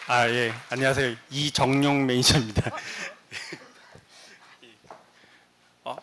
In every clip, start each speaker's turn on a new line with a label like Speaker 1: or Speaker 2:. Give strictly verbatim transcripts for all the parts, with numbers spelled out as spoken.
Speaker 1: 아, 예. 안녕하세요. 이정용 매니저입니다. 어?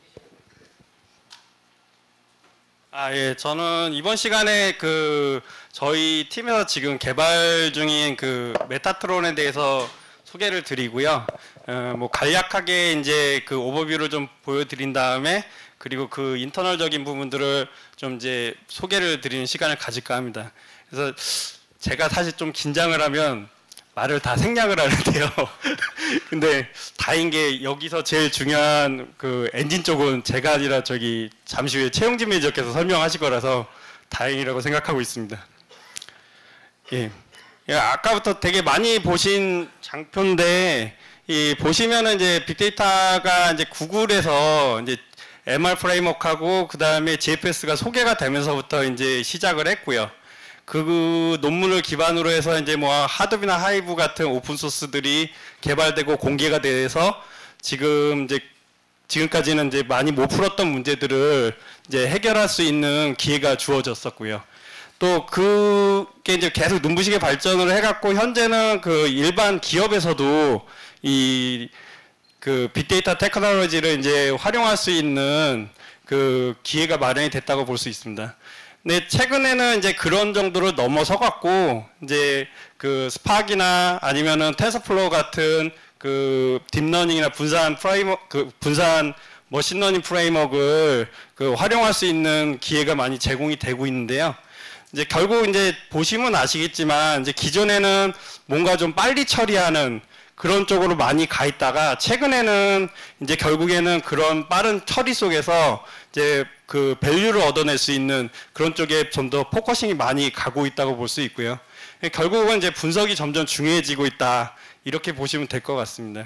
Speaker 1: 아, 예. 저는 이번 시간에 그 저희 팀에서 지금 개발 중인 그 메타트론에 대해서 소개를 드리고요. 어, 뭐 간략하게 이제 그 오버뷰를 좀 보여드린 다음에 그리고 그 인터널적인 부분들을 좀 이제 소개를 드리는 시간을 가질까 합니다. 그래서 제가 사실 좀 긴장을 하면 말을 다 생략을 하는데요. 근데 다행인 게 여기서 제일 중요한 그 엔진 쪽은 제가 아니라 저기 잠시 후에 최용진 매니저께서 설명하실 거라서 다행이라고 생각하고 있습니다. 예. 예, 아까부터 되게 많이 보신 장표인데 이 보시면은 이제 빅데이터가 이제 구글에서 이제 엠알 프레임워크하고 그 다음에 지에프에스가 소개가 되면서부터 이제 시작을 했고요. 그 논문을 기반으로 해서 이제 뭐 하드비나 하이브 같은 오픈 소스들이 개발되고 공개가 돼서 지금 이제 지금까지는 이제 많이 못 풀었던 문제들을 이제 해결할 수 있는 기회가 주어졌었고요. 또 그게 이제 계속 눈부시게 발전을 해갖고 현재는 그 일반 기업에서도 이 그 빅데이터 테크놀로지를 이제 활용할 수 있는 그 기회가 마련이 됐다고 볼 수 있습니다. 네, 최근에는 이제 그런 정도로 넘어서 갖고 이제 그 스파크나 아니면은 텐서플로우 같은 그 딥러닝이나 분산 프레임워크, 그 분산 머신러닝 프레임워크를 그 활용할 수 있는 기회가 많이 제공이 되고 있는데요. 이제 결국 이제 보시면 아시겠지만 이제 기존에는 뭔가 좀 빨리 처리하는 그런 쪽으로 많이 가 있다가 최근에는 이제 결국에는 그런 빠른 처리 속에서 이제 그 밸류를 얻어낼 수 있는 그런 쪽에 좀 더 포커싱이 많이 가고 있다고 볼 수 있고요. 결국은 이제 분석이 점점 중요해지고 있다 이렇게 보시면 될 것 같습니다.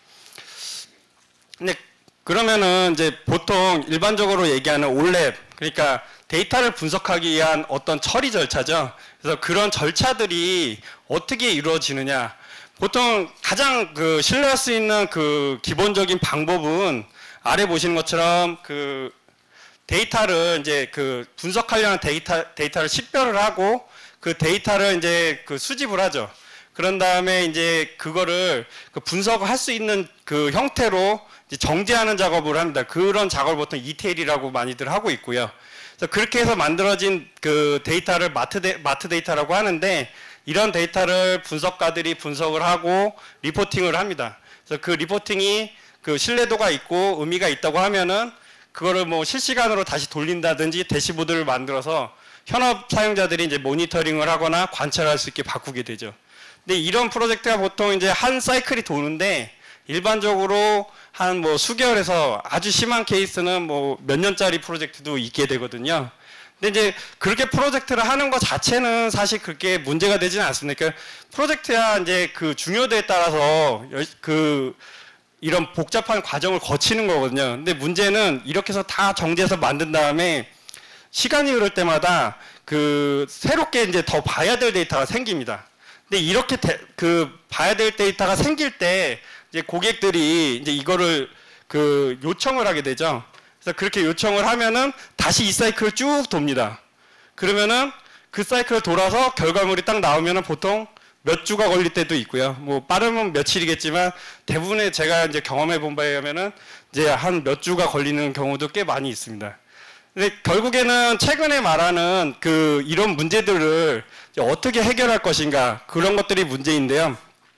Speaker 1: 근데 그러면은 이제 보통 일반적으로 얘기하는 올랩 그러니까 데이터를 분석하기 위한 어떤 처리 절차죠. 그래서 그런 절차들이 어떻게 이루어지느냐. 보통 가장 그 신뢰할 수 있는 그 기본적인 방법은 아래 보시는 것처럼 그 데이터를 이제 그 분석하려는 데이터, 데이터를 식별을 하고 그 데이터를 이제 그 수집을 하죠. 그런 다음에 이제 그거를 그 분석을 할 수 있는 그 형태로 이제 정제하는 작업을 합니다. 그런 작업을 보통 이티엘이라고 많이들 하고 있고요. 그래서 그렇게 해서 만들어진 그 데이터를 마트, 데, 마트 데이터라고 하는데 이런 데이터를 분석가들이 분석을 하고 리포팅을 합니다. 그래서 그 리포팅이 그 신뢰도가 있고 의미가 있다고 하면은 그거를 뭐 실시간으로 다시 돌린다든지 대시보드를 만들어서 현업 사용자들이 이제 모니터링을 하거나 관찰할 수 있게 바꾸게 되죠. 근데 이런 프로젝트가 보통 이제 한 사이클이 도는데 일반적으로 한 뭐 수개월에서 아주 심한 케이스는 뭐 몇 년짜리 프로젝트도 있게 되거든요. 근데 이제 그렇게 프로젝트를 하는 것 자체는 사실 그렇게 문제가 되지는 않습니다. 그러니까 프로젝트야 이제 그 중요도에 따라서 그 이런 복잡한 과정을 거치는 거거든요. 근데 문제는 이렇게 해서 다 정제해서 만든 다음에 시간이 흐를 때마다 그 새롭게 이제 더 봐야 될 데이터가 생깁니다. 근데 이렇게 데, 그 봐야 될 데이터가 생길 때 이제 고객들이 이제 이거를 그 요청을 하게 되죠. 그래서 그렇게 요청을 하면은 다시 이 사이클을 쭉 돕니다. 그러면은 그 사이클을 돌아서 결과물이 딱 나오면은 보통 몇 주가 걸릴 때도 있고요. 뭐 빠르면 며칠이겠지만 대부분의 제가 이제 경험해 본 바에 의하면은 이제 한 몇 주가 걸리는 경우도 꽤 많이 있습니다. 근데 결국에는 최근에 말하는 그 이런 문제들을 어떻게 해결할 것인가 그런 것들이 문제인데요.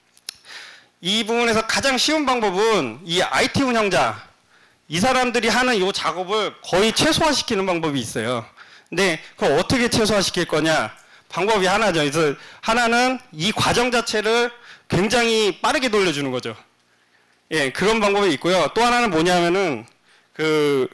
Speaker 1: 이 부분에서 가장 쉬운 방법은 이 아이티 운영자 이 사람들이 하는 이 작업을 거의 최소화시키는 방법이 있어요. 근데 그걸 어떻게 최소화시킬 거냐? 방법이 하나죠. 그래서 하나는 이 과정 자체를 굉장히 빠르게 돌려주는 거죠. 예, 그런 방법이 있고요. 또 하나는 뭐냐면은 그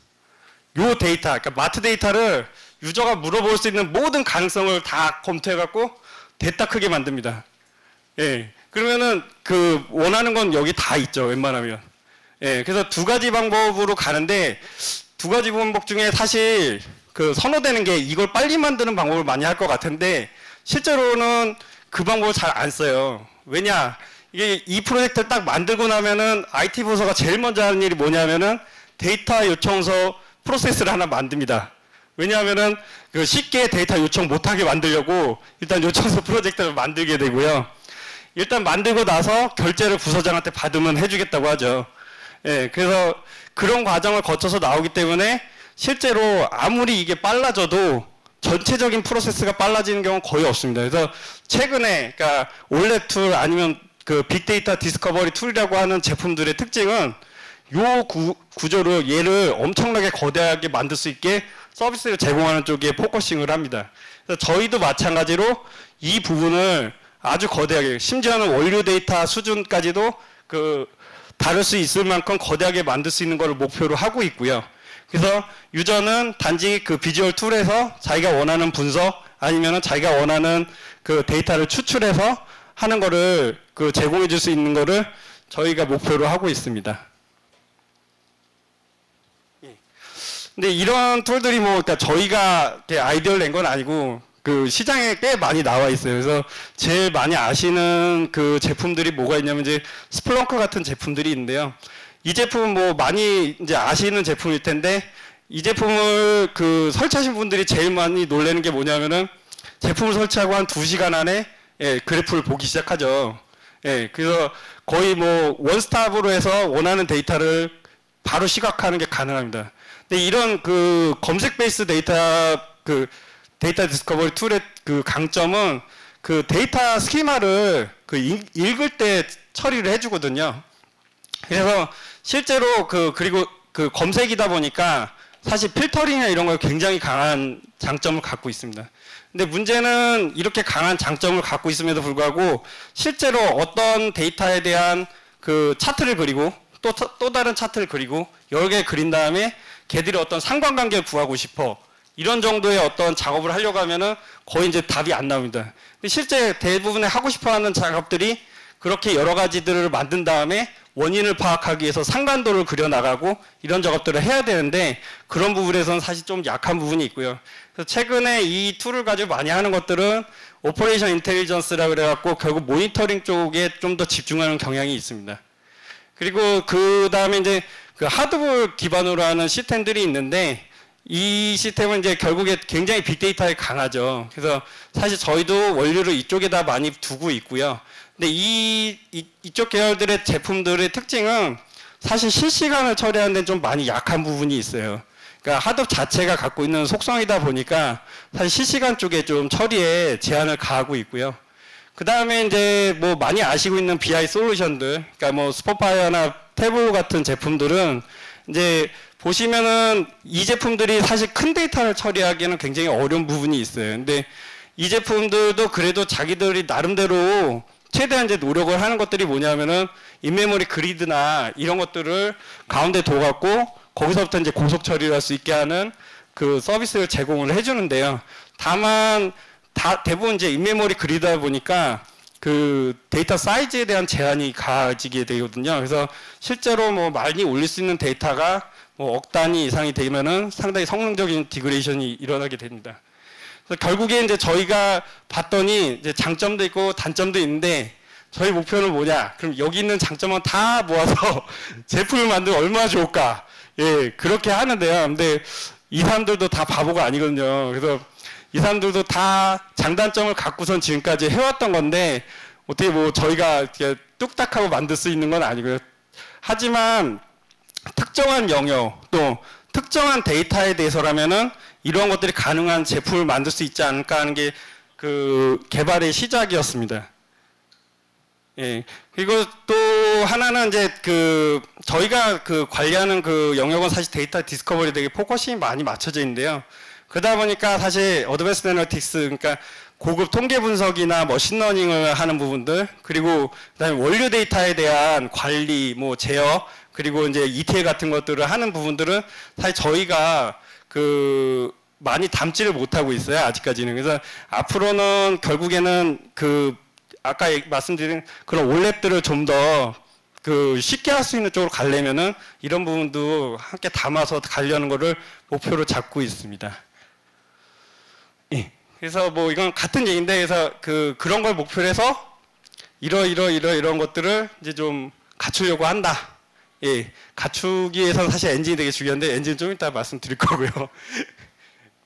Speaker 1: 요 데이터, 그러니까 마트 데이터를 유저가 물어볼 수 있는 모든 가능성을 다 검토해갖고 됐다 크게 만듭니다. 예, 그러면은 그 원하는 건 여기 다 있죠. 웬만하면. 예, 그래서 두 가지 방법으로 가는데 두 가지 방법 중에 사실 그 선호되는 게 이걸 빨리 만드는 방법을 많이 할 것 같은데 실제로는 그 방법을 잘 안 써요. 왜냐? 이게 이 프로젝트를 딱 만들고 나면은 아이티 부서가 제일 먼저 하는 일이 뭐냐면은 데이터 요청서 프로세스를 하나 만듭니다. 왜냐하면은 그 쉽게 데이터 요청 못하게 만들려고 일단 요청서 프로젝트를 만들게 되고요. 일단 만들고 나서 결제를 부서장한테 받으면 해주겠다고 하죠. 예, 그래서 그런 과정을 거쳐서 나오기 때문에 실제로 아무리 이게 빨라져도 전체적인 프로세스가 빨라지는 경우는 거의 없습니다. 그래서 최근에 그러니까 올랩 툴 아니면 그 빅데이터 디스커버리 툴이라고 하는 제품들의 특징은 요 구, 구조를 얘를 엄청나게 거대하게 만들 수 있게 서비스를 제공하는 쪽에 포커싱을 합니다. 그래서 저희도 마찬가지로 이 부분을 아주 거대하게 심지어는 원료 데이터 수준까지도 그 다룰 수 있을 만큼 거대하게 만들 수 있는 걸 목표로 하고 있고요. 그래서 유저는 단지 그 비주얼 툴에서 자기가 원하는 분석 아니면은 자기가 원하는 그 데이터를 추출해서 하는 거를 그 제공해 줄 수 있는 거를 저희가 목표로 하고 있습니다. 근데 이런 툴들이 뭐 그러니까 저희가 아이디어를 낸 건 아니고 그 시장에 꽤 많이 나와 있어요. 그래서 제일 많이 아시는 그 제품들이 뭐가 있냐면 이제 스플렁크 같은 제품들이 있는데요. 이 제품은 뭐 많이 이제 아시는 제품일 텐데 이 제품을 그 설치하신 분들이 제일 많이 놀라는 게 뭐냐면은 제품을 설치하고 한 두 시간 안에 예, 그래프를 보기 시작하죠. 예, 그래서 거의 뭐 원스톱으로 해서 원하는 데이터를 바로 시각화하는 게 가능합니다. 근데 이런 그 검색 베이스 데이터 그 데이터 디스커버리 툴의 그 강점은 그 데이터 스키마를 그 읽을 때 처리를 해주거든요. 그래서 실제로 그 그리고 그 검색이다 보니까 사실 필터링이나 이런 걸 굉장히 강한 장점을 갖고 있습니다. 근데 문제는 이렇게 강한 장점을 갖고 있음에도 불구하고 실제로 어떤 데이터에 대한 그 차트를 그리고 또, 또 다른 차트를 그리고 여러 개 그린 다음에 걔들이 어떤 상관관계를 구하고 싶어. 이런 정도의 어떤 작업을 하려고 하면은 거의 이제 답이 안 나옵니다. 근데 실제 대부분의 하고 싶어 하는 작업들이 그렇게 여러 가지들을 만든 다음에 원인을 파악하기 위해서 상관도를 그려나가고 이런 작업들을 해야 되는데 그런 부분에서는 사실 좀 약한 부분이 있고요. 그래서 최근에 이 툴을 가지고 많이 하는 것들은 오퍼레이션 인텔리전스라고 그래갖고 결국 모니터링 쪽에 좀 더 집중하는 경향이 있습니다. 그리고 그 다음에 이제 그 하드볼 기반으로 하는 시스템들이 있는데 이 시스템은 이제 결국에 굉장히 빅데이터에 강하죠. 그래서 사실 저희도 원료를 이쪽에다 많이 두고 있고요. 근데 이, 이, 이쪽 계열들의 제품들의 특징은 사실 실시간을 처리하는 데는 좀 많이 약한 부분이 있어요. 그러니까 하드 자체가 갖고 있는 속성이다 보니까 사실 실시간 쪽에 좀 처리에 제한을 가하고 있고요. 그 다음에 이제 뭐 많이 아시고 있는 비아이 솔루션들, 그러니까 뭐 스포파이어나 태블로 같은 제품들은 이제 보시면은 이 제품들이 사실 큰 데이터를 처리하기에는 굉장히 어려운 부분이 있어요. 근데 이 제품들도 그래도 자기들이 나름대로 최대한 이제 노력을 하는 것들이 뭐냐면은 인메모리 그리드나 이런 것들을 가운데 둬갖고 거기서부터 이제 고속 처리를 할 수 있게 하는 그 서비스를 제공을 해주는데요. 다만 다 대부분 이제 인메모리 그리드다 보니까 그 데이터 사이즈에 대한 제한이 가지게 되거든요. 그래서 실제로 뭐 많이 올릴 수 있는 데이터가 뭐 억 단위 이상이 되면은 상당히 성능적인 디그레이션이 일어나게 됩니다. 그래서 결국에 이제 저희가 봤더니 이제 장점도 있고 단점도 있는데 저희 목표는 뭐냐? 그럼 여기 있는 장점은 다 모아서 제품을 만들면 얼마나 좋을까? 예, 그렇게 하는데요. 근데 이 사람들도 다 바보가 아니거든요. 그래서 이 사람들도 다 장단점을 갖고선 지금까지 해왔던 건데 어떻게 뭐 저희가 이렇게 뚝딱하고 만들 수 있는 건 아니고요. 하지만 특정한 영역 또 특정한 데이터에 대해서라면은 이런 것들이 가능한 제품을 만들 수 있지 않을까 하는 게 그 개발의 시작이었습니다. 예. 그리고 또 하나는 이제 그 저희가 그 관리하는 그 영역은 사실 데이터 디스커버리 되게 포커싱이 많이 맞춰져 있는데요. 그러다 보니까 사실 어드밴스드 애널리틱스 그러니까 고급 통계 분석이나 머신러닝을 하는 부분들 그리고 그다음에 원료 데이터에 대한 관리 뭐 제어 그리고 이제 이티엘 같은 것들을 하는 부분들은 사실 저희가 그 많이 담지를 못하고 있어요 아직까지는. 그래서 앞으로는 결국에는 그 아까 말씀드린 그런 올랩들을 좀 더 그 쉽게 할 수 있는 쪽으로 가려면은 이런 부분도 함께 담아서 가려는 거를 목표로 잡고 있습니다. 예. 그래서 뭐 이건 같은 얘기인데 그래서 그 그런 걸 목표로 해서 이러 이러 이러 이런 것들을 이제 좀 갖추려고 한다. 예. 갖추기 위해서는 사실 엔진이 되게 중요한데 엔진은 좀 이따 말씀드릴 거고요.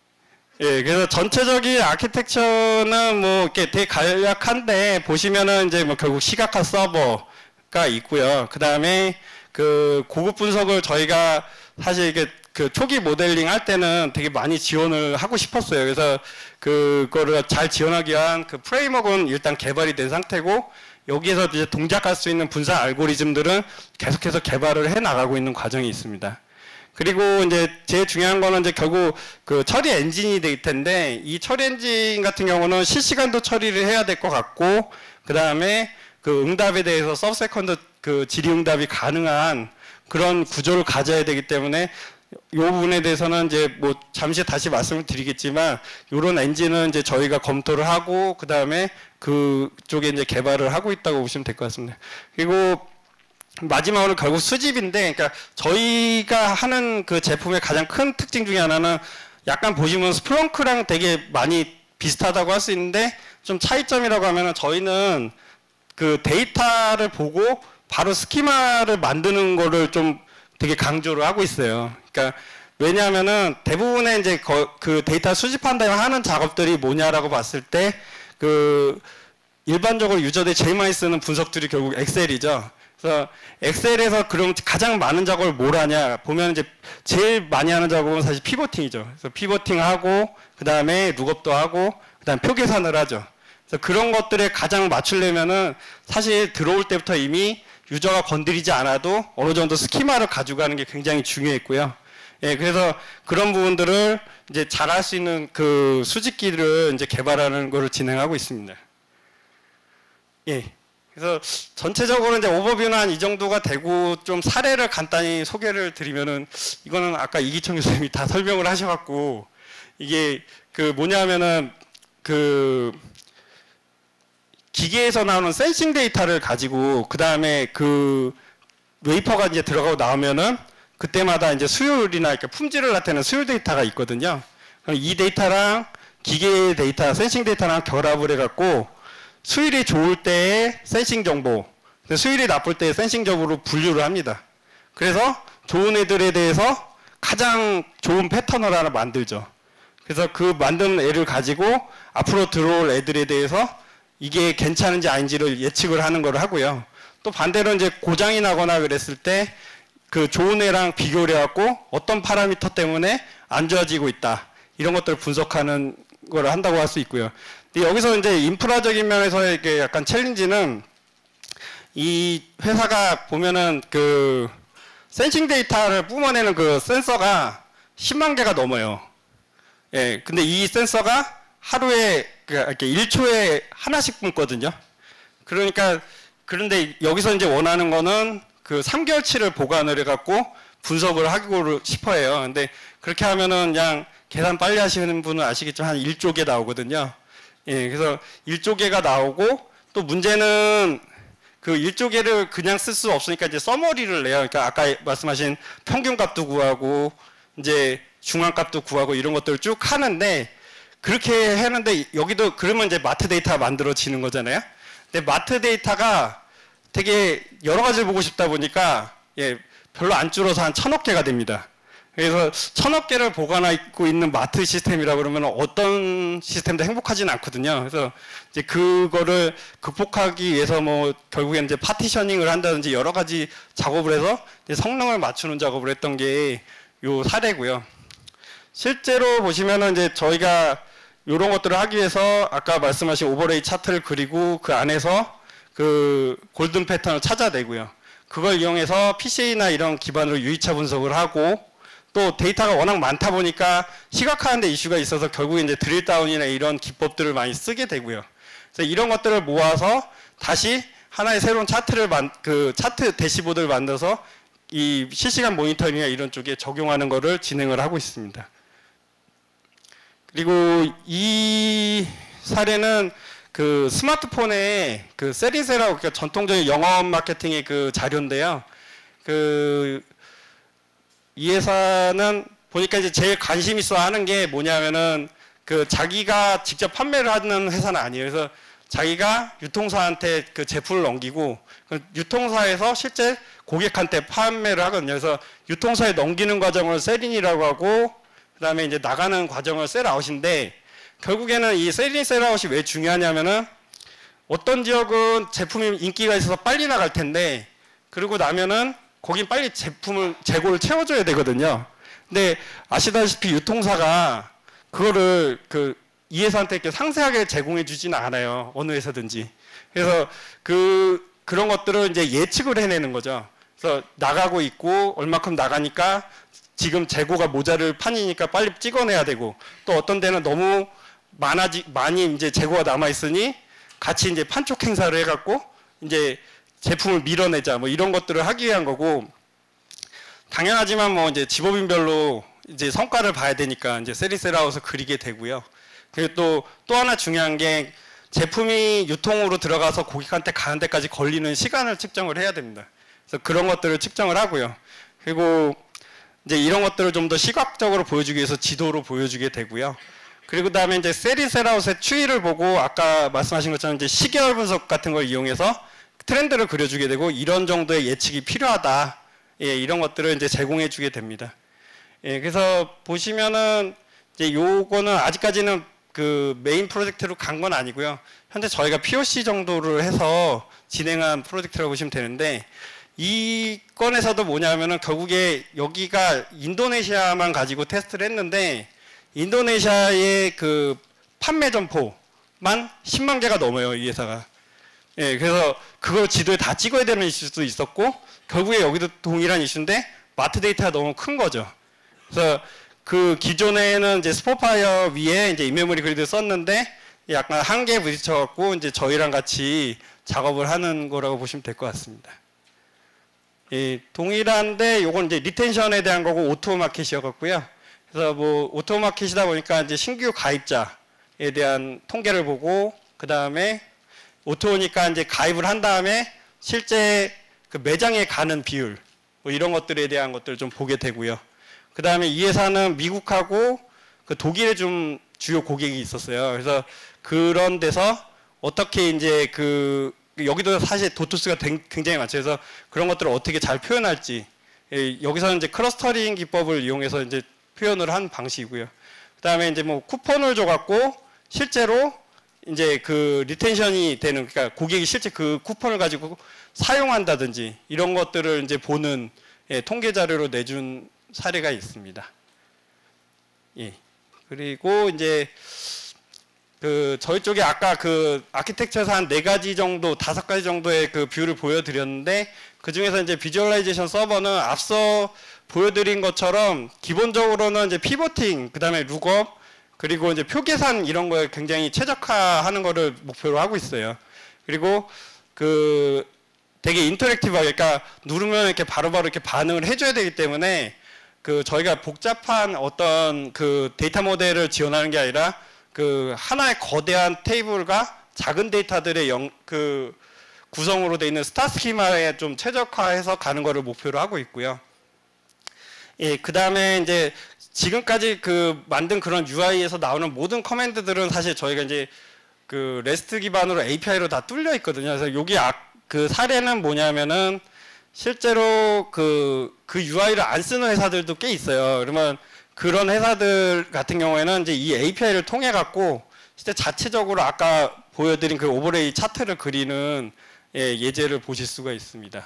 Speaker 1: 예, 그래서 전체적인 아키텍처는 뭐 이렇게 되게 간략한데 보시면은 이제 뭐 결국 시각화 서버가 있고요. 그 다음에 그 고급 분석을 저희가 사실 이게 그 초기 모델링 할 때는 되게 많이 지원을 하고 싶었어요. 그래서 그거를 잘 지원하기 위한 그 프레임워크는 일단 개발이 된 상태고 여기에서 이제 동작할 수 있는 분석 알고리즘들은 계속해서 개발을 해 나가고 있는 과정이 있습니다. 그리고 이제 제일 중요한 거는 이제 결국 그 처리 엔진이 될 텐데 이 처리 엔진 같은 경우는 실시간도 처리를 해야 될 것 같고 그 다음에 그 응답에 대해서 서브세컨드 그 질의응답이 가능한 그런 구조를 가져야 되기 때문에 이 부분에 대해서는 이제 뭐 잠시 다시 말씀을 드리겠지만 이런 엔진은 이제 저희가 검토를 하고 그 다음에 그쪽에 이제 개발을 하고 있다고 보시면 될 것 같습니다. 그리고 마지막으로 결국 수집인데, 그러니까 저희가 하는 그 제품의 가장 큰 특징 중에 하나는 약간 보시면 스플렁크랑 되게 많이 비슷하다고 할 수 있는데 좀 차이점이라고 하면은 저희는 그 데이터를 보고 바로 스키마를 만드는 거를 좀 되게 강조를 하고 있어요. 그러니까 왜냐하면은 대부분의 이제 거, 그 데이터 수집한 다음에 하는 작업들이 뭐냐라고 봤을 때 그 일반적으로 유저들이 제일 많이 쓰는 분석들이 결국 엑셀이죠. 그래서 엑셀에서 그럼 가장 많은 작업을 뭘 하냐 보면 이제 제일 많이 하는 작업은 사실 피보팅이죠. 그래서 피보팅하고 그 다음에 룩업도 하고 그 다음 표 계산을 하죠. 그래서 그런 것들에 가장 맞추려면은 사실 들어올 때부터 이미 유저가 건드리지 않아도 어느 정도 스키마를 가져가는 게 굉장히 중요했고요. 예, 그래서 그런 부분들을 이제 잘 할 수 있는 그 수집기를 이제 개발하는 거를 진행하고 있습니다. 예. 그래서 전체적으로 이제 오버뷰는 한 이 정도가 되고 좀 사례를 간단히 소개를 드리면은 이거는 아까 이기청 교수님이 다 설명을 하셔갖고 이게 그 뭐냐면은 그 기계에서 나오는 센싱 데이터를 가지고 그 다음에 그 웨이퍼가 이제 들어가고 나오면은 그때마다 이제 수율이나 이렇게 품질을 나타내는 수율 데이터가 있거든요. 그럼 이 데이터랑 기계 데이터, 센싱 데이터랑 결합을 해갖고 수율이 좋을 때의 센싱 정보, 수율이 나쁠 때의 센싱 정보로 분류를 합니다. 그래서 좋은 애들에 대해서 가장 좋은 패턴을 하나 만들죠. 그래서 그 만든 애를 가지고 앞으로 들어올 애들에 대해서 이게 괜찮은지 아닌지를 예측을 하는 걸 하고요. 또 반대로 이제 고장이 나거나 그랬을 때 그 좋은 애랑 비교를 해갖고 어떤 파라미터 때문에 안 좋아지고 있다. 이런 것들을 분석하는 걸 한다고 할 수 있고요. 근데 여기서 이제 인프라적인 면에서의 이게 약간 챌린지는 이 회사가 보면은 그 센싱 데이터를 뿜어내는 그 센서가 십만 개가 넘어요. 예, 근데 이 센서가 하루에 이렇게 일 초에 하나씩 뿜거든요. 그러니까 그런데 여기서 이제 원하는 거는 그 삼 개월치를 보관을 해갖고 분석을 하고 싶어 해요. 근데 그렇게 하면은 그냥 계산 빨리 하시는 분은 아시겠지만 한 일 조 개 나오거든요. 예, 그래서 일 조 개가 나오고 또 문제는 그 일 조 개를 그냥 쓸 수 없으니까 이제 서머리를 내요. 그러니까 아까 말씀하신 평균값도 구하고 이제 중앙값도 구하고 이런 것들을 쭉 하는데 그렇게 했는데 여기도 그러면 이제 마트 데이터가 만들어지는 거잖아요. 근데 마트 데이터가 되게 여러 가지를 보고 싶다 보니까 예, 별로 안 줄어서 한 천억 개가 됩니다. 그래서 천억 개를 보관하고 있는 마트 시스템이라 그러면 어떤 시스템도 행복하지는 않거든요. 그래서 이제 그거를 극복하기 위해서 뭐 결국엔 이제 파티셔닝을 한다든지 여러 가지 작업을 해서 이제 성능을 맞추는 작업을 했던 게 요 사례고요. 실제로 보시면은 이제 저희가 이런 것들을 하기 위해서 아까 말씀하신 오버레이 차트를 그리고 그 안에서 그 골든 패턴을 찾아내고요. 그걸 이용해서 피씨에이나 이런 기반으로 유의차 분석을 하고 또 데이터가 워낙 많다 보니까 시각화하는 데 이슈가 있어서 결국에 이제 드릴다운이나 이런 기법들을 많이 쓰게 되고요. 그래서 이런 것들을 모아서 다시 하나의 새로운 차트를 만, 그 차트 대시보드를 만들어서 이 실시간 모니터링이나 이런 쪽에 적용하는 거를 진행을 하고 있습니다. 그리고 이 사례는 그 스마트폰에 그 세리세라고 그러니까 전통적인 영업 마케팅의 그 자료인데요. 그 이 회사는 보니까 이제 제일 관심 있어 하는 게 뭐냐면은 그 자기가 직접 판매를 하는 회사는 아니에요. 그래서 자기가 유통사한테 그 제품을 넘기고 유통사에서 실제 고객한테 판매를 하거든요. 그래서 유통사에 넘기는 과정을 세린이라고 하고 그다음에 이제 나가는 과정을 셀아웃인데 결국에는 이 셀인 셀아웃이 왜 중요하냐면은 어떤 지역은 제품이 인기가 있어서 빨리 나갈 텐데 그러고 나면은 거긴 빨리 제품을 재고를 채워줘야 되거든요. 근데 아시다시피 유통사가 그거를 그 이 회사한테 이렇게 상세하게 제공해 주지는 않아요. 어느 회사든지. 그래서 그 그런 것들을 이제 예측을 해내는 거죠. 그래서 나가고 있고 얼마큼 나가니까 지금 재고가 모자를 판이니까 빨리 찍어내야 되고 또 어떤 데는 너무 많아지 많이 이제 재고가 남아 있으니 같이 이제 판촉 행사를 해갖고 이제 제품을 밀어내자 뭐 이런 것들을 하기 위한 거고 당연하지만 뭐 이제 집업인별로 이제 성과를 봐야 되니까 이제 셀인셀아웃을 그리게 되고요. 그리고 또 또 하나 중요한 게 제품이 유통으로 들어가서 고객한테 가는 데까지 걸리는 시간을 측정을 해야 됩니다. 그래서 그런 것들을 측정을 하고요. 그리고 이제 이런 것들을 좀 더 시각적으로 보여주기 위해서 지도로 보여주게 되고요. 그리고 그다음에 이제 셀인셀아웃의 추이를 보고 아까 말씀하신 것처럼 이제 시계열 분석 같은 걸 이용해서 트렌드를 그려주게 되고 이런 정도의 예측이 필요하다. 예, 이런 것들을 이제 제공해주게 됩니다. 예, 그래서 보시면은 이제 요거는 아직까지는 그 메인 프로젝트로 간 건 아니고요. 현재 저희가 피오씨 정도를 해서 진행한 프로젝트라고 보시면 되는데 이 건에서도 뭐냐면은 결국에 여기가 인도네시아만 가지고 테스트를 했는데 인도네시아의 그 판매 점포만 십만 개가 넘어요, 이 회사가. 예, 그래서 그걸 지도에 다 찍어야 되는 이슈도 있었고 결국에 여기도 동일한 이슈인데 마트 데이터가 너무 큰 거죠. 그래서 그 기존에는 이제 스포파이어 위에 이제 인메모리 그리드를 썼는데 약간 한계에 부딪혀갖고 이제 저희랑 같이 작업을 하는 거라고 보시면 될 것 같습니다. 예, 동일한데 요건 이제 리텐션에 대한 거고 오토 마켓이었고요. 그래서 뭐 오토 마켓이다 보니까 이제 신규 가입자에 대한 통계를 보고 그 다음에 오토니까 이제 가입을 한 다음에 실제 그 매장에 가는 비율 뭐 이런 것들에 대한 것들을 좀 보게 되고요. 그 다음에 이 회사는 미국하고 그 독일에 좀 주요 고객이 있었어요. 그래서 그런 데서 어떻게 이제 그 여기도 사실 도투스가 굉장히 많죠. 그래서 그런 것들을 어떻게 잘 표현할지 여기서는 이제 클러스터링 기법을 이용해서 이제 표현을 한 방식이고요. 그 다음에 이제 뭐 쿠폰을 줘갖고 실제로 이제 그 리텐션이 되는 그러니까 고객이 실제 그 쿠폰을 가지고 사용한다든지 이런 것들을 이제 보는 예, 통계 자료로 내준 사례가 있습니다. 예. 그리고 이제 그 저희 쪽에 아까 그 아키텍처에서 한 네 가지 정도, 다섯 가지 정도의 그 뷰를 보여드렸는데 그 중에서 이제 비주얼라이제이션 서버는 앞서 보여드린 것처럼 기본적으로는 이제 피보팅, 그 다음에 룩업, 그리고 이제 표 계산 이런 거에 굉장히 최적화하는 거를 목표로 하고 있어요. 그리고 그 되게 인터랙티브하게, 그러니까 누르면 이렇게 바로바로 이렇게 반응을 해줘야 되기 때문에 그 저희가 복잡한 어떤 그 데이터 모델을 지원하는 게 아니라 그 하나의 거대한 테이블과 작은 데이터들의 영, 그 구성으로 되어 있는 스타 스키마에 좀 최적화해서 가는 거를 목표로 하고 있고요. 예, 그 다음에 이제 지금까지 그 만든 그런 유아이에서 나오는 모든 커맨드들은 사실 저희가 이제 그 레스트 기반으로 에이피아이로 다 뚫려 있거든요. 그래서 여기 아, 그 사례는 뭐냐면은 실제로 그, 그 유아이를 안 쓰는 회사들도 꽤 있어요. 그러면 그런 회사들 같은 경우에는 이제 이 에이피아이를 통해 갖고 실제 자체적으로 아까 보여드린 그 오버레이 차트를 그리는 예, 예제를 보실 수가 있습니다.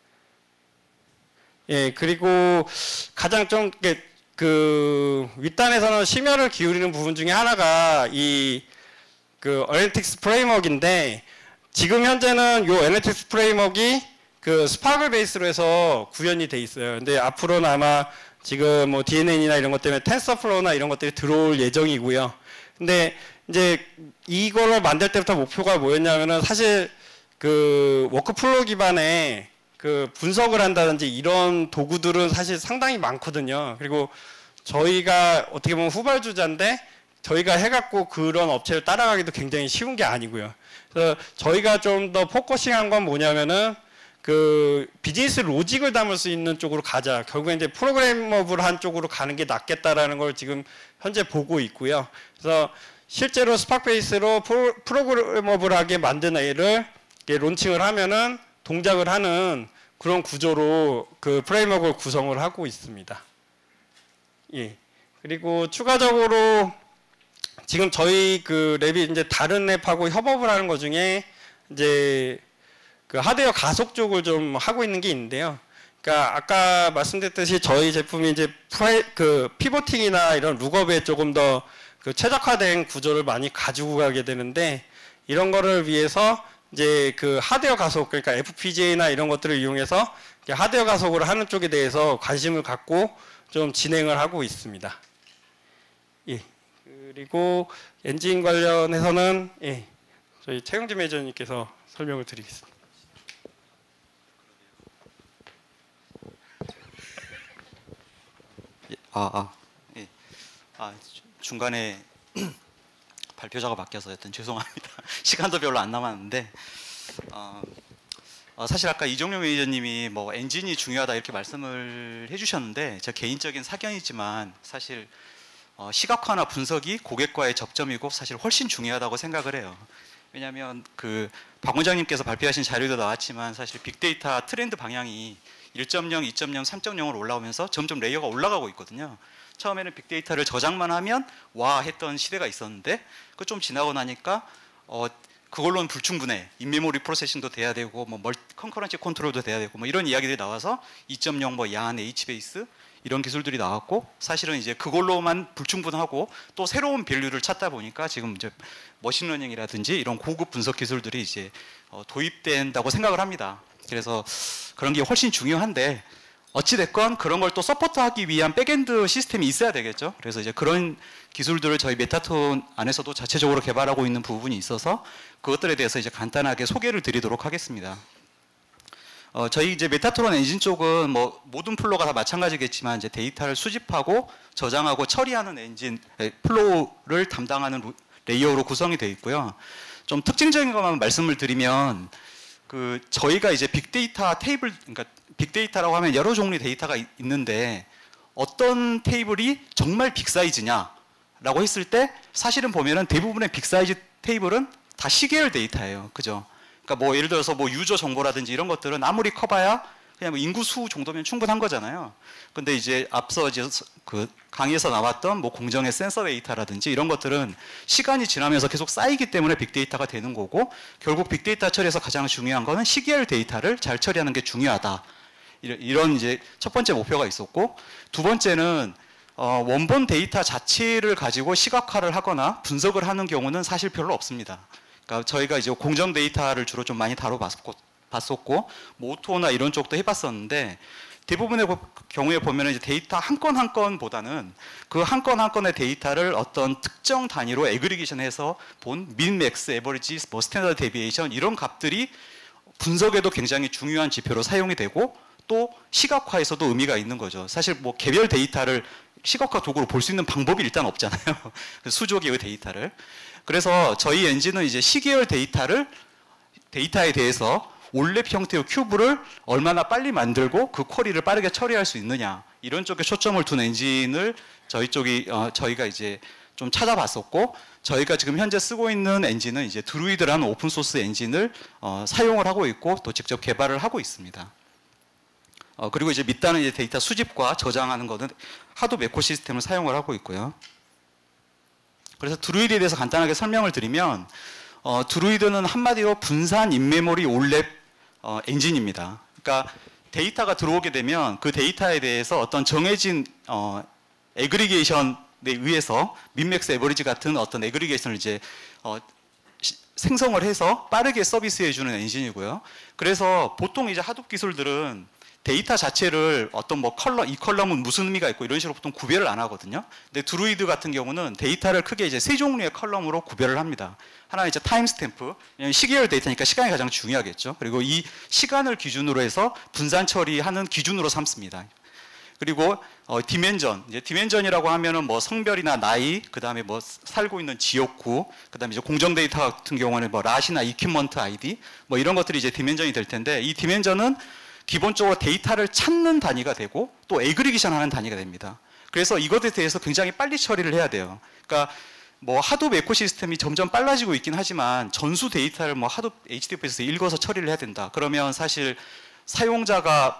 Speaker 1: 예, 그리고 가장 좀 그 윗단에서는 심혈을 기울이는 부분 중에 하나가 이 그 애널리틱스 프레임워크인데 지금 현재는 이 애널리틱스 프레임워크가 그 스파글 베이스로 해서 구현이 돼 있어요. 근데 앞으로는 아마 지금 뭐 디엔엔이나 이런 것 때문에 텐서플로우나 이런 것들이 들어올 예정이고요. 근데 이제 이거를 만들 때부터 목표가 뭐였냐면은 사실 그 워크플로우 기반의 그 분석을 한다든지 이런 도구들은 사실 상당히 많거든요. 그리고 저희가 어떻게 보면 후발주자인데 저희가 해갖고 그런 업체를 따라가기도 굉장히 쉬운 게 아니고요. 그래서 저희가 좀 더 포커싱한 건 뭐냐면은 그 비즈니스 로직을 담을 수 있는 쪽으로 가자. 결국에 이제 프로그래머블한 쪽으로 가는 게 낫겠다라는 걸 지금 현재 보고 있고요. 그래서 실제로 스파크베이스로 프로, 프로그래머블하게 만든 A를 론칭을 하면은 동작을 하는 그런 구조로 그 프레임워크를 구성을 하고 있습니다. 예. 그리고 추가적으로 지금 저희 그 랩이 이제 다른 랩하고 협업을 하는 것 중에 이제 그 하드웨어 가속 쪽을 좀 하고 있는 게 있는데요. 그러니까 아까 말씀드렸듯이 저희 제품이 이제 프라이, 그 피보팅이나 이런 룩업에 조금 더 그 최적화된 구조를 많이 가지고 가게 되는데, 이런 거를 위해서 이제 그 하드웨어 가속, 그러니까 에프피지에이나 이런 것들을 이용해서 하드웨어 가속을 하는 쪽에 대해서 관심을 갖고 좀 진행을 하고 있습니다. 예. 그리고 엔진 관련해서는 예, 저희 최영주 매니저님께서 설명을 드리겠습니다.
Speaker 2: 아, 아, 예. 아, 중간에 발표자가 바뀌어서 여튼 죄송합니다. 시간도 별로 안 남았는데, 어, 어, 사실 아까 이종료 매니저님이 뭐 엔진이 중요하다 이렇게 말씀을 해주셨는데, 제 개인적인 사견이지만 사실 어, 시각화나 분석이 고객과의 접점이고 사실 훨씬 중요하다고 생각을 해요. 왜냐하면 그 박 원장님께서 발표하신 자료도 나왔지만 사실 빅데이터 트렌드 방향이 일 점 영, 이 점 영, 삼 점 영으로 올라오면서 점점 레이어가 올라가고 있거든요. 처음에는 빅데이터를 저장만 하면 와 했던 시대가 있었는데, 그 좀 지나고 나니까 어, 그걸로는 불충분해. 인메모리 프로세싱도 돼야 되고 뭐 멀티 컨커런시 컨트롤도 돼야 되고 뭐 이런 이야기들이 나와서 이 점 영, 뭐 얀, H베이스 이런 기술들이 나왔고, 사실은 이제 그걸로만 불충분하고 또 새로운 밸류를 찾다 보니까 지금 이제 머신러닝이라든지 이런 고급 분석 기술들이 이제 어, 도입된다고 생각을 합니다. 그래서 그런 게 훨씬 중요한데, 어찌됐건 그런 걸 또 서포트하기 위한 백엔드 시스템이 있어야 되겠죠. 그래서 이제 그런 기술들을 저희 메타톤 안에서도 자체적으로 개발하고 있는 부분이 있어서 그것들에 대해서 이제 간단하게 소개를 드리도록 하겠습니다. 어, 저희 이제 메타트론 엔진 쪽은 뭐 모든 플로우가 다 마찬가지겠지만 이제 데이터를 수집하고 저장하고 처리하는 엔진 플로우를 담당하는 레이어로 구성이 되어 있고요. 좀 특징적인 것만 말씀을 드리면, 그 저희가 이제 빅데이터 테이블, 그러니까 빅데이터라고 하면 여러 종류의 데이터가 있는데 어떤 테이블이 정말 빅사이즈냐라고 했을 때 사실은 보면은 대부분의 빅사이즈 테이블은 다 시계열 데이터예요. 그죠? 그러니까 뭐 예를 들어서 뭐 유저 정보라든지 이런 것들은 아무리 커봐야 그냥 뭐 인구 수 정도면 충분한 거잖아요. 근데 이제 앞서 이제 그 강의에서 나왔던 뭐 공정의 센서 데이터라든지 이런 것들은 시간이 지나면서 계속 쌓이기 때문에 빅데이터가 되는 거고, 결국 빅데이터 처리에서 가장 중요한 거는 시계열 데이터를 잘 처리하는 게 중요하다. 이런 이제 첫 번째 목표가 있었고, 두 번째는 어 원본 데이터 자체를 가지고 시각화를 하거나 분석을 하는 경우는 사실 별로 없습니다. 그러니까 저희가 이제 공정 데이터를 주로 좀 많이 다뤄봤었고, 봤었고, 뭐 오토나 이런 쪽도 해봤었는데, 대부분의 경우에 보면 이제 데이터 한 건 한 건보다는 그 한 건 한 건의 데이터를 어떤 특정 단위로 애그리게이션해서 본 민, 맥스, 에버리지, 뭐 스탠다드 데비에이션 이런 값들이 분석에도 굉장히 중요한 지표로 사용이 되고, 또 시각화에서도 의미가 있는 거죠. 사실 뭐 개별 데이터를 시각화 도구로 볼 수 있는 방법이 일단 없잖아요. 수조기의 데이터를. 그래서 저희 엔진은 이제 시계열 데이터를 데이터에 대해서 올랩 형태의 큐브를 얼마나 빨리 만들고 그 쿼리를 빠르게 처리할 수 있느냐, 이런 쪽에 초점을 둔 엔진을 저희 쪽이 어, 저희가 이제 좀 찾아봤었고, 저희가 지금 현재 쓰고 있는 엔진은 이제 드루이드라는 오픈 소스 엔진을 어, 사용을 하고 있고 또 직접 개발을 하고 있습니다. 어, 그리고 이제 밑단은 이제 데이터 수집과 저장하는 거는 하도 매코 시스템을 사용을 하고 있고요. 그래서 드루이드에 대해서 간단하게 설명을 드리면, 어, 드루이드는 한마디로 분산 인메모리 올랩 어, 엔진입니다. 그러니까 데이터가 들어오게 되면 그 데이터에 대해서 어떤 정해진 어, 애그리게이션에 의해서 민맥스 에버리지 같은 어떤 애그리게이션을 이제 어, 시, 생성을 해서 빠르게 서비스해주는 엔진이고요. 그래서 보통 이제 하둡 기술들은 데이터 자체를 어떤 뭐 컬럼, 이 컬럼은 무슨 의미가 있고 이런 식으로 보통 구별을 안 하거든요. 근데 드루이드 같은 경우는 데이터를 크게 이제 세 종류의 컬럼으로 구별을 합니다. 하나는 이제 타임 스탬프, 시계열 데이터니까 시간이 가장 중요하겠죠. 그리고 이 시간을 기준으로 해서 분산 처리하는 기준으로 삼습니다. 그리고 어, 디멘전, 이제 디멘전이라고 하면은 뭐 성별이나 나이, 그 다음에 뭐 살고 있는 지역구, 그 다음에 이제 공정 데이터 같은 경우는 뭐 랏이나 이퀴먼트 아이디, 뭐 이런 것들이 이제 디멘전이 될 텐데, 이 디멘전은 기본적으로 데이터를 찾는 단위가 되고 또 애그리게이션 하는 단위가 됩니다. 그래서 이것에 대해서 굉장히 빨리 처리를 해야 돼요. 그러니까 뭐 하둡 에코시스템이 점점 빨라지고 있긴 하지만 전수 데이터를 뭐 하둡 에이치디에프에서 읽어서 처리를 해야 된다. 그러면 사실 사용자가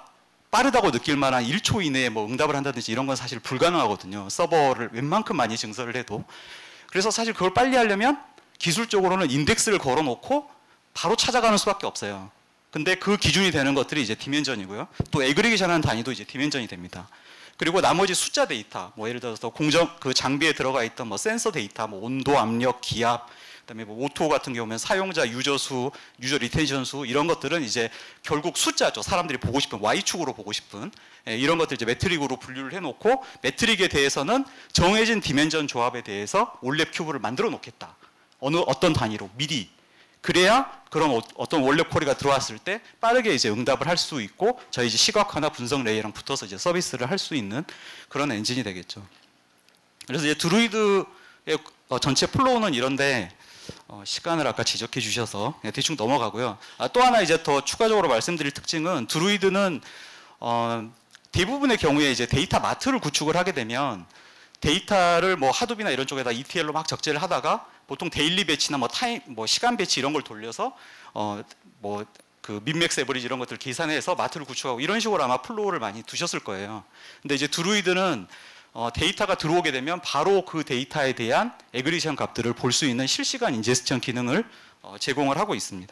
Speaker 2: 빠르다고 느낄 만한 일 초 이내에 뭐 응답을 한다든지 이런 건 사실 불가능하거든요. 서버를 웬만큼 많이 증설을 해도. 그래서 사실 그걸 빨리 하려면 기술적으로는 인덱스를 걸어놓고 바로 찾아가는 수밖에 없어요. 근데 그 기준이 되는 것들이 이제 디멘전이고요. 또 에그리게이션하는 단위도 이제 디멘전이 됩니다. 그리고 나머지 숫자 데이터, 뭐 예를 들어서 공정 그 장비에 들어가 있던 뭐 센서 데이터, 뭐 온도, 압력, 기압, 그다음에 뭐 오토 같은 경우면 사용자 유저 수, 유저 리텐션 수 이런 것들은 이제 결국 숫자죠. 사람들이 보고 싶은 Y축으로 보고 싶은 예, 이런 것들 이제 매트릭으로 분류를 해놓고 매트릭에 대해서는 정해진 디멘전 조합에 대해서 올랩 큐브를 만들어 놓겠다. 어느 어떤 단위로 미리. 그래야 그런 어떤 원래 쿼리가 들어왔을 때 빠르게 이제 응답을 할 수 있고 저희 이제 시각화나 분석 레이어랑 붙어서 이제 서비스를 할 수 있는 그런 엔진이 되겠죠. 그래서 이제 드루이드의 전체 플로우는 이런데 어, 시간을 아까 지적해 주셔서 대충 넘어가고요. 아, 또 하나 이제 더 추가적으로 말씀드릴 특징은 드루이드는 어, 대부분의 경우에 이제 데이터 마트를 구축을 하게 되면 데이터를 뭐 하둡이나 이런 쪽에다 이티엘로 막 적재를 하다가 보통 데일리 배치나 뭐 타임, 뭐 시간 배치 이런 걸 돌려서 어, 뭐 그 민맥스 에버리지 이런 것들 계산해서 마트를 구축하고 이런 식으로 아마 플로우를 많이 두셨을 거예요. 근데 이제 드루이드는 어, 데이터가 들어오게 되면 바로 그 데이터에 대한 에그리션 값들을 볼 수 있는 실시간 인제스션 기능을 어, 제공을 하고 있습니다.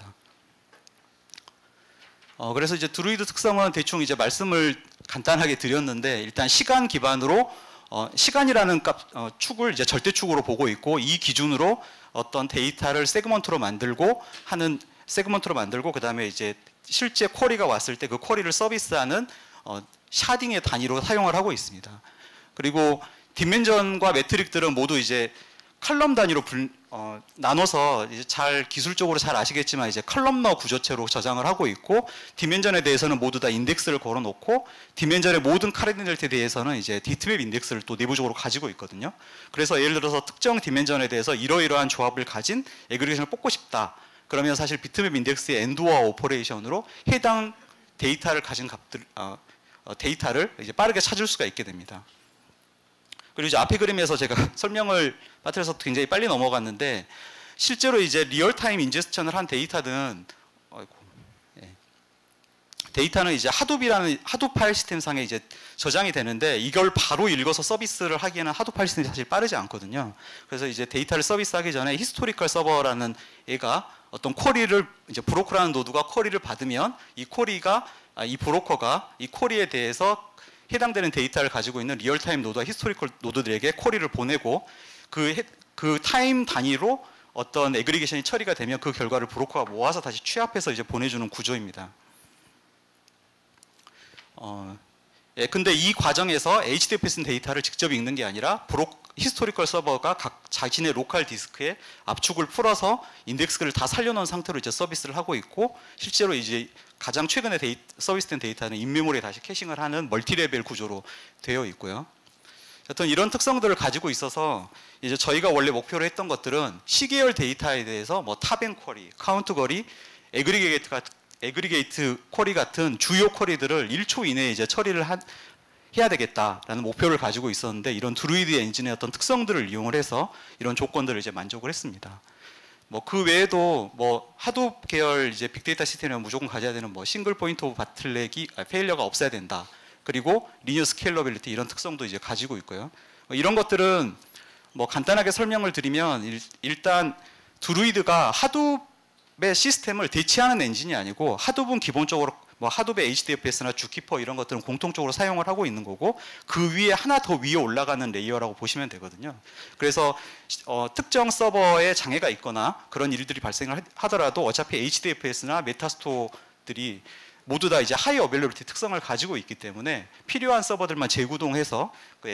Speaker 2: 어, 그래서 이제 드루이드 특성은 대충 이제 말씀을 간단하게 드렸는데 일단 시간 기반으로 어, 시간이라는 값 어, 축을 이제 절대축으로 보고 있고 이 기준으로 어떤 데이터를 세그먼트로 만들고 하는 세그먼트로 만들고 그 다음에 이제 실제 쿼리가 왔을 때 그 쿼리를 서비스하는 어, 샤딩의 단위로 사용을 하고 있습니다. 그리고 디멘전과 매트릭들은 모두 이제 컬럼 단위로 불, 어, 나눠서 이제 잘 기술적으로 잘 아시겠지만 이제 컬럼너 구조체로 저장을 하고 있고 디멘전에 대해서는 모두 다 인덱스를 걸어놓고 디멘전의 모든 카르디널에 대해서는 이제 디트맵 인덱스를 또 내부적으로 가지고 있거든요. 그래서 예를 들어서 특정 디멘전에 대해서 이러이러한 조합을 가진 에그리게이션을 뽑고 싶다. 그러면 사실 비트맵 인덱스의 엔드와 오퍼레이션으로 해당 데이터를 가진 값들 어, 어, 데이터를 이제 빠르게 찾을 수가 있게 됩니다. 그리고 이제 앞에 그림에서 제가 설명을 빠뜨려서 굉장히 빨리 넘어갔는데 실제로 이제 리얼타임 인제스션을 한 데이터는 어이구, 예. 데이터는 이제 하둡이라는 하둡 파일 시스템 상에 이제 저장이 되는데 이걸 바로 읽어서 서비스를 하기에는 하둡 파일 시스템이 사실 빠르지 않거든요. 그래서 이제 데이터를 서비스하기 전에 히스토리컬 서버라는 애가 어떤 쿼리를 이제 브로커라는 노드가 쿼리를 받으면 이 쿼리가 아, 이 브로커가 이 쿼리에 대해서 해당되는 데이터를 가지고 있는 리얼타임 노드와 히스토리컬 노드들에게 쿼리를 보내고 그, 그 타임 단위로 어떤 에그리게이션이 처리가 되면 그 결과를 브로커가 모아서 다시 취합해서 이제 보내주는 구조입니다. 어, 예, 근데 이 과정에서 에이치디에프에스 데이터를 직접 읽는 게 아니라 브로, 히스토리컬 서버가 각 자신의 로컬 디스크에 압축을 풀어서 인덱스를 다 살려놓은 상태로 이제 서비스를 하고 있고 실제로 이제 가장 최근에 데이, 서비스된 데이터는 인메모리에 다시 캐싱을 하는 멀티레벨 구조로 되어 있고요. 어떤 이런 특성들을 가지고 있어서 이제 저희가 원래 목표로 했던 것들은 시계열 데이터에 대해서 뭐 탑앤 쿼리, 카운트 거리, 에그리게이트 같은 에그리게이트 쿼리 같은 주요 쿼리들을 일 초 이내에 이제 처리를 한, 해야 되겠다라는 목표를 가지고 있었는데 이런 드루이드 엔진의 어떤 특성들을 이용을 해서 이런 조건들을 이제 만족을 했습니다. 뭐 그 외에도 뭐 하둡 계열 이제 빅데이터 시스템이면 무조건 가져야 되는 뭐 싱글 포인트 오브 바틀렉이 아, 페일러가 없어야 된다. 그리고 리니어 스케일러빌리티 이런 특성도 이제 가지고 있고요. 뭐 이런 것들은 뭐 간단하게 설명을 드리면 일, 일단 드루이드가 하둡의 시스템을 대체하는 엔진이 아니고 하둡은 기본적으로 뭐 하둡의 에이치디에프에스나 주키퍼 이런 것들은 공통적으로 사용을 하고 있는 거고 그 위에 하나 더 위에 올라가는 레이어라고 보시면 되거든요. 그래서 어, 특정 서버에 장애가 있거나 그런 일들이 발생을 하더라도 어차피 에이치디에프에스나 메타스토어들이 모두 다 이제 하이 어벨러빌티 특성을 가지고 있기 때문에 필요한 서버들만 재구동해서 그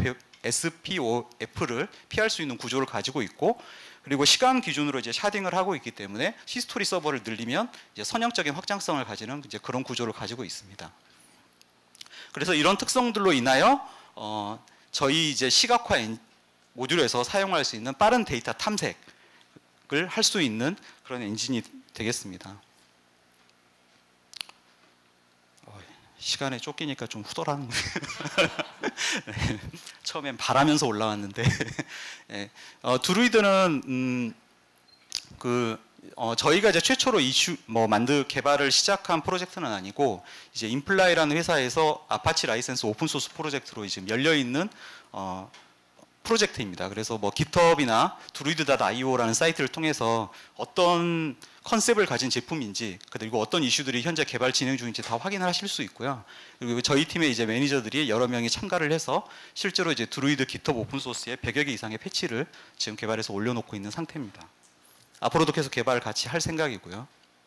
Speaker 2: 에스피오에프를 피할 수 있는 구조를 가지고 있고 그리고 시간 기준으로 이제 샤딩을 하고 있기 때문에 히스토리 서버를 늘리면 이제 선형적인 확장성을 가지는 이제 그런 구조를 가지고 있습니다. 그래서 이런 특성들로 인하여 어, 저희 이제 시각화 엔, 모듈에서 사용할 수 있는 빠른 데이터 탐색을 할 수 있는 그런 엔진이 되겠습니다. 어, 시간에 쫓기니까 좀 후덜한. 네, 처음엔 바라면서 올라왔는데 네, 어, 드루이드는 음, 그 어, 저희가 이제 최초로 이슈 뭐 만드 개발을 시작한 프로젝트는 아니고 이제 인플라이라는 회사에서 아파치 라이센스 오픈 소스 프로젝트로 지금 열려 있는 어, 프로젝트입니다. 그래서 뭐 깃허브이나 druid.io라는 사이트를 통해서 어떤 컨셉을 가진 제품인지 그리고 어떤 이슈들이 현재 개발 진행 중인지 다 확인을 하실 수 있고요. 그리고 저희 팀의 이제 매니저들이 여러 명이 참가를 해서 실제로 이제 드루이드 깃허브 오픈 소스에 백여 개 이상의 패치를 지금 개발해서 올려놓고 있는 상태입니다. 앞으로도 계속 개발을 같이 할 생각이고요.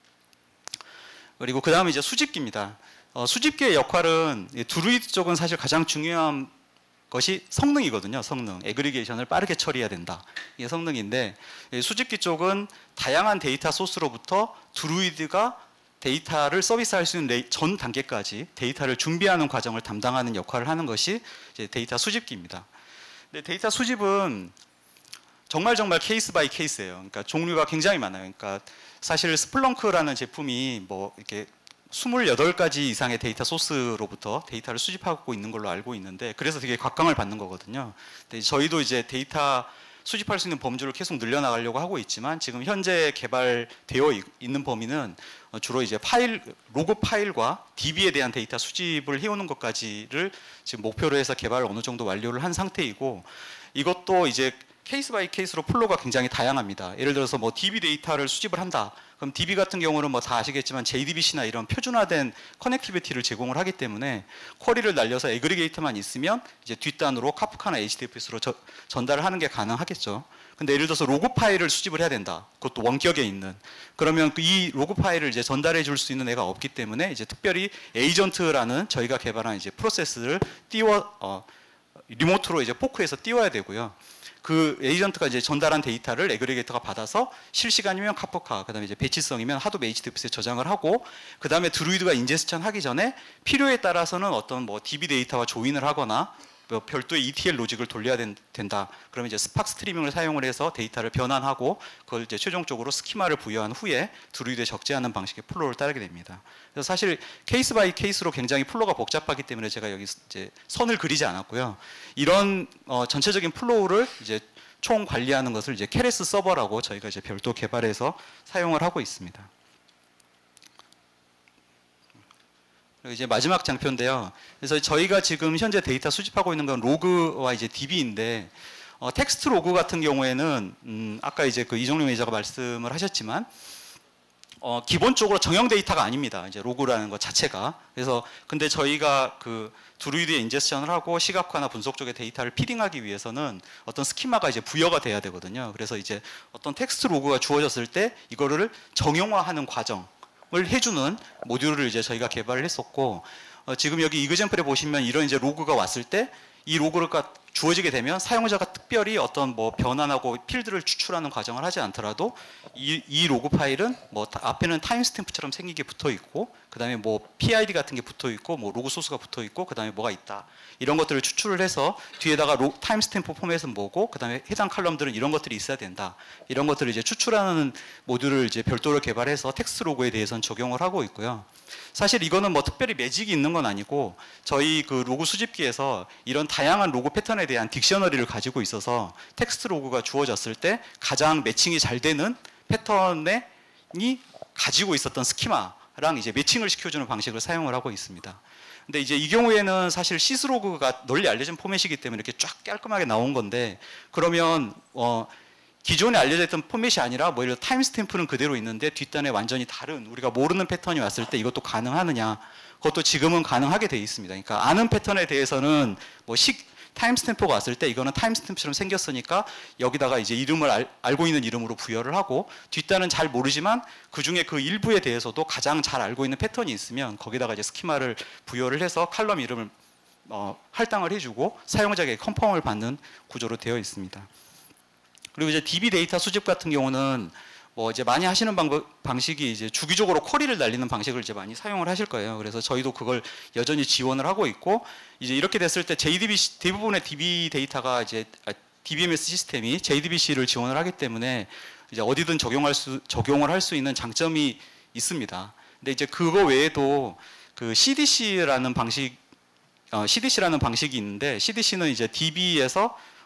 Speaker 2: 그리고 그 다음에 이제 수집기입니다. 어, 수집기의 역할은 드루이드 쪽은 사실 가장 중요한 것이 성능이거든요. 성능. 애그리게이션을 빠르게 처리해야 된다. 이게 성능인데 수집기 쪽은 다양한 데이터 소스로부터 드루이드가 데이터를 서비스할 수 있는 전 단계까지 데이터를 준비하는 과정을 담당하는 역할을 하는 것이 이제 데이터 수집기입니다. 근데 데이터 수집은 정말 정말 케이스 바이 케이스예요. 그러니까 종류가 굉장히 많아요. 그러니까 사실 스플렁크라는 제품이 뭐 이렇게 스물여덟 가지 이상의 데이터 소스로부터 데이터를 수집하고 있는 걸로 알고 있는데 그래서 되게 각광을 받는 거거든요. 근데 저희도 이제 데이터 수집할 수 있는 범주를 계속 늘려나가려고 하고 있지만 지금 현재 개발되어 있는 범위는 주로 이제 파일, 로그 파일과 디비에 대한 데이터 수집을 해오는 것까지를 지금 목표로 해서 개발을 어느 정도 완료를 한 상태이고 이것도 이제 케이스 바이 케이스로 플로우가 굉장히 다양합니다. 예를 들어서 뭐 디비 데이터를 수집을 한다. 그럼 디비 같은 경우는 뭐 다 아시겠지만 제이디비씨나 이런 표준화된 커넥티비티를 제공을 하기 때문에 쿼리를 날려서 애그리게이터만 있으면 이제 뒷단으로 카프카나 에이치디에프에스로 저, 전달을 하는 게 가능하겠죠. 근데 예를 들어서 로그 파일을 수집을 해야 된다. 그것도 원격에 있는. 그러면 이 로그 파일을 이제 전달해 줄 수 있는 애가 없기 때문에 이제 특별히 에이전트라는 저희가 개발한 이제 프로세스를 띄워 어, 리모트로 이제 포크해서 띄워야 되고요. 그 에이전트가 이제 전달한 데이터를 애그리게이터가 받아서 실시간이면 카프카, 그다음에 이제 배치성이면 하도브 에이치디에프에스에 저장을 하고, 그다음에 드루이드가 인제스천 하기 전에 필요에 따라서는 어떤 뭐 디비 데이터와 조인을 하거나 뭐 별도의 이티엘 로직을 돌려야 된, 된다. 그러면 이제 스팍 스트리밍을 사용을 해서 데이터를 변환하고 그걸 이제 최종적으로 스키마를 부여한 후에 드루이드에 적재하는 방식의 플로우를 따르게 됩니다. 그래서 사실 케이스 바이 케이스로 굉장히 플로우가 복잡하기 때문에 제가 여기 이제 선을 그리지 않았고요. 이런 어, 전체적인 플로우를 이제 총 관리하는 것을 이제 케레스 서버라고 저희가 이제 별도 개발해서 사용을 하고 있습니다. 그리고 이제 마지막 장표인데요. 그래서 저희가 지금 현재 데이터 수집하고 있는 건 로그와 이제 디비인데, 어, 텍스트 로그 같은 경우에는 음, 아까 이제 그 이종룡 매니저가 말씀을 하셨지만, 어, 기본적으로 정형 데이터가 아닙니다. 이제 로그라는 것 자체가. 그래서 근데 저희가 그 드루이드에 인제스션을 하고 시각화나 분석 쪽의 데이터를 피딩하기 위해서는 어떤 스키마가 이제 부여가 돼야 되거든요. 그래서 이제 어떤 텍스트 로그가 주어졌을 때 이거를 정형화하는 과정. 을 해주는 모듈을 이제 저희가 개발을 했었고, 어, 지금 여기 이그젠플에 보시면 이런 이제 로그가 왔을 때 이 로그가 주어지게 되면 사용자가 특별히 어떤 뭐 변환하고 필드를 추출하는 과정을 하지 않더라도 이, 이 로그 파일은 뭐 앞에는 타임스탬프처럼 생긴 게 붙어 있고, 그 다음에 뭐 피아이디 같은 게 붙어 있고, 뭐 로그 소스가 붙어 있고, 그 다음에 뭐가 있다. 이런 것들을 추출을 해서 뒤에다가 로, 타임스탬프 포맷은 뭐고, 그 다음에 해당 칼럼들은 이런 것들이 있어야 된다. 이런 것들을 이제 추출하는 모듈을 이제 별도로 개발해서 텍스트 로그에 대해서는 적용을 하고 있고요. 사실 이거는 뭐 특별히 매직이 있는 건 아니고 저희 그 로그 수집기에서 이런 다양한 로그 패턴에 대한 딕셔너리를 가지고 있어서 텍스트 로그가 주어졌을 때 가장 매칭이 잘 되는 패턴이 가지고 있었던 스키마랑 이제 매칭을 시켜주는 방식을 사용을 하고 있습니다. 근데 이제 이 경우에는 사실 시스로그가 널리 알려진 포맷이기 때문에 이렇게 쫙 깔끔하게 나온 건데, 그러면 어 기존에 알려져 있던 포맷이 아니라 뭐 예를 들어 타임스탬프는 그대로 있는데 뒷단에 완전히 다른 우리가 모르는 패턴이 왔을 때 이것도 가능하느냐, 그것도 지금은 가능하게 돼 있습니다. 그러니까 아는 패턴에 대해서는 뭐 식 타임스탬프가 왔을 때 이거는 타임스탬프처럼 생겼으니까 여기다가 이제 이름을 알, 알고 있는 이름으로 부여를 하고, 뒷단은 잘 모르지만 그 중에 그 일부에 대해서도 가장 잘 알고 있는 패턴이 있으면 거기다가 이제 스키마를 부여를 해서 칼럼 이름을 어, 할당을 해주고 사용자에게 컨펌을 받는 구조로 되어 있습니다. 그리고 이제 디비 데이터 수집 같은 경우는 뭐 이제 많이 하시는 방법, 방식이 이제 주기적으로 쿼리를 날리는 방식을 이제 많이 사용을 하실 거예요. 그래서 저희도 그걸 여전히 지원을 하고 있고, 이제 이렇게 됐을 때 제이디비씨, 대부분의 디비 데이터가 이제 디비엠에스 시스템이 제이디비씨를 지원을 하기 때문에 이제 어디든 적용할 수, 적용을 할 수 있는 장점이 있습니다. 근데 이제 그거 외에도 그 씨디씨라는 방식, 어, 씨디씨라는 방식이 있는데, 씨디씨는 이제 디비에서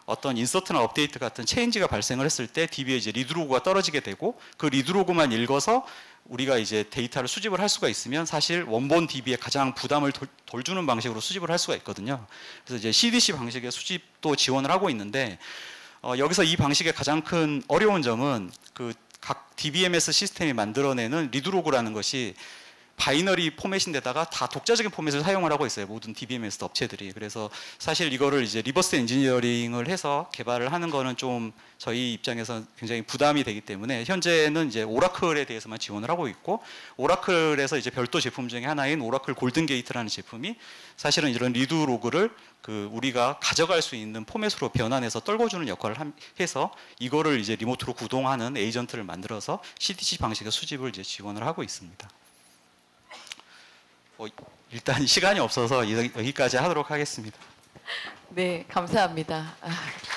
Speaker 2: 어떤 인서트나 업데이트 같은 체인지가 발생을 했을 때 디비에 이제 리드로그가 떨어지게 되고 그 리드로그만 읽어서 우리가 이제 데이터를 수집을 할 수가 있으면 사실 원본 디비에 가장 부담을 덜, 덜 주는 방식으로 수집을 할 수가 있거든요. 그래서 이제 씨디씨 방식의 수집도 지원을 하고 있는데 어, 여기서 이 방식의 가장 큰 어려운 점은 그 각 디비엠에스 시스템이 만들어내는 리드로그라는 것이 바이너리 포맷인데다가 다 독자적인 포맷을 사용을 하고 있어요. 모든 디비엠에스 업체들이. 그래서 사실 이거를 이제 리버스 엔지니어링을 해서 개발을 하는 거는 좀 저희 입장에서 굉장히 부담이 되기 때문에 현재는 이제 오라클에 대해서만 지원을 하고 있고 오라클에서 이제 별도 제품 중에 하나인 오라클 골든 게이트라는 제품이 사실은 이런 리드 로그를 그 우리가 가져갈 수 있는 포맷으로 변환해서 떨궈주는 역할을 함- 해서 이거를 이제 리모트로 구동하는 에이전트를 만들어서 씨디씨 방식의 수집을 이제 지원을 하고 있습니다. 어, 일단 시간이 없어서 여기까지 하도록 하겠습니다.
Speaker 3: 네, 감사합니다. 아.